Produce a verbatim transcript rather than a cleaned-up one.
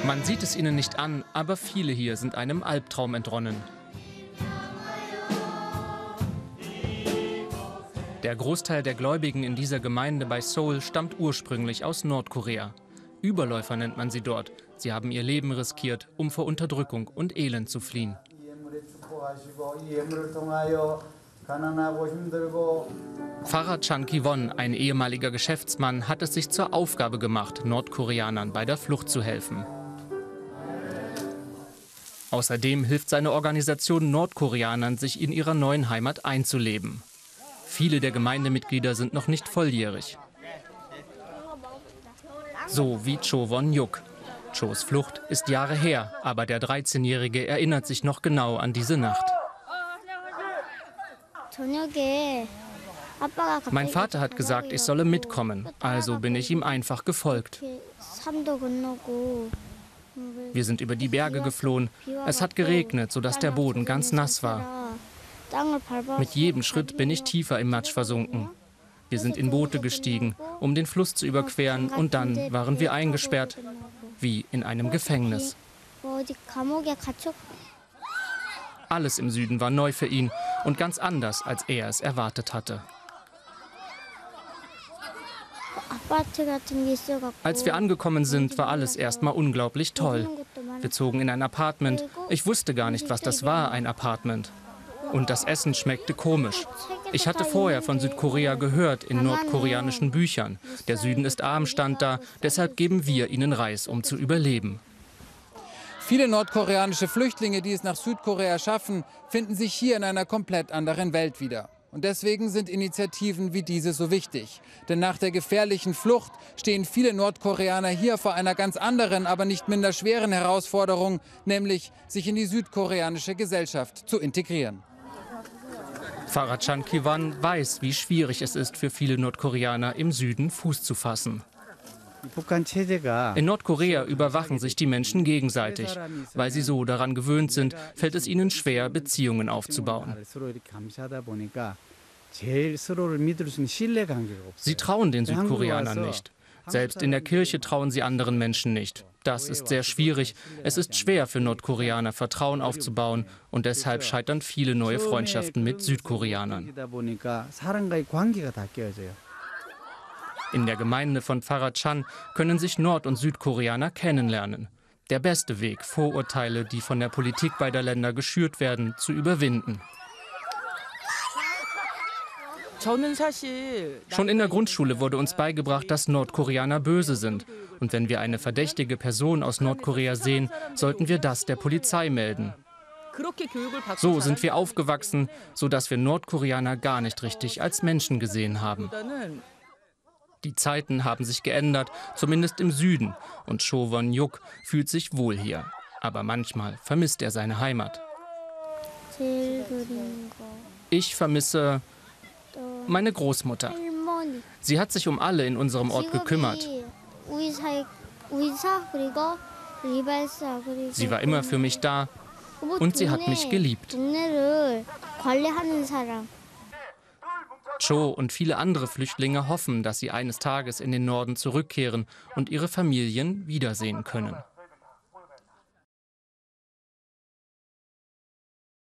Man sieht es ihnen nicht an, aber viele hier sind einem Albtraum entronnen. Der Großteil der Gläubigen in dieser Gemeinde bei Seoul stammt ursprünglich aus Nordkorea. Überläufer nennt man sie dort. Sie haben ihr Leben riskiert, um vor Unterdrückung und Elend zu fliehen. Pfarrer Chan Ki-won, ein ehemaliger Geschäftsmann, hat es sich zur Aufgabe gemacht, Nordkoreanern bei der Flucht zu helfen. Außerdem hilft seine Organisation Nordkoreanern, sich in ihrer neuen Heimat einzuleben. Viele der Gemeindemitglieder sind noch nicht volljährig. So wie Cho Won-juk. Chos Flucht ist Jahre her, aber der dreizehnjährige erinnert sich noch genau an diese Nacht. Mein Vater hat gesagt, ich solle mitkommen, also bin ich ihm einfach gefolgt. Wir sind über die Berge geflohen. Es hat geregnet, sodass der Boden ganz nass war. Mit jedem Schritt bin ich tiefer im Matsch versunken. Wir sind in Boote gestiegen, um den Fluss zu überqueren, und dann waren wir eingesperrt, wie in einem Gefängnis. Alles im Süden war neu für ihn und ganz anders, als er es erwartet hatte. Als wir angekommen sind, war alles erstmal unglaublich toll. Wir zogen in ein Apartment. Ich wusste gar nicht, was das war, ein Apartment. Und das Essen schmeckte komisch. Ich hatte vorher von Südkorea gehört, in nordkoreanischen Büchern. Der Süden ist arm, stand da, deshalb geben wir ihnen Reis, um zu überleben. Viele nordkoreanische Flüchtlinge, die es nach Südkorea schaffen, finden sich hier in einer komplett anderen Welt wieder. Und deswegen sind Initiativen wie diese so wichtig. Denn nach der gefährlichen Flucht stehen viele Nordkoreaner hier vor einer ganz anderen, aber nicht minder schweren Herausforderung, nämlich sich in die südkoreanische Gesellschaft zu integrieren. Pfarrer Chan Ki-won weiß, wie schwierig es ist für viele Nordkoreaner im Süden Fuß zu fassen. In Nordkorea überwachen sich die Menschen gegenseitig. Weil sie so daran gewöhnt sind, fällt es ihnen schwer, Beziehungen aufzubauen. Sie trauen den Südkoreanern nicht. Selbst in der Kirche trauen sie anderen Menschen nicht. Das ist sehr schwierig. Es ist schwer für Nordkoreaner, Vertrauen aufzubauen. Und deshalb scheitern viele neue Freundschaften mit Südkoreanern. In der Gemeinde von Pfarrer Chan können sich Nord- und Südkoreaner kennenlernen. Der beste Weg, Vorurteile, die von der Politik beider Länder geschürt werden, zu überwinden. Schon in der Grundschule wurde uns beigebracht, dass Nordkoreaner böse sind. Und wenn wir eine verdächtige Person aus Nordkorea sehen, sollten wir das der Polizei melden. So sind wir aufgewachsen, sodass wir Nordkoreaner gar nicht richtig als Menschen gesehen haben. Die Zeiten haben sich geändert, zumindest im Süden. Und Cho Won-juk fühlt sich wohl hier. Aber manchmal vermisst er seine Heimat. Ich vermisse meine Großmutter. Sie hat sich um alle in unserem Ort gekümmert. Sie war immer für mich da und sie hat mich geliebt. Cho und viele andere Flüchtlinge hoffen, dass sie eines Tages in den Norden zurückkehren und ihre Familien wiedersehen können.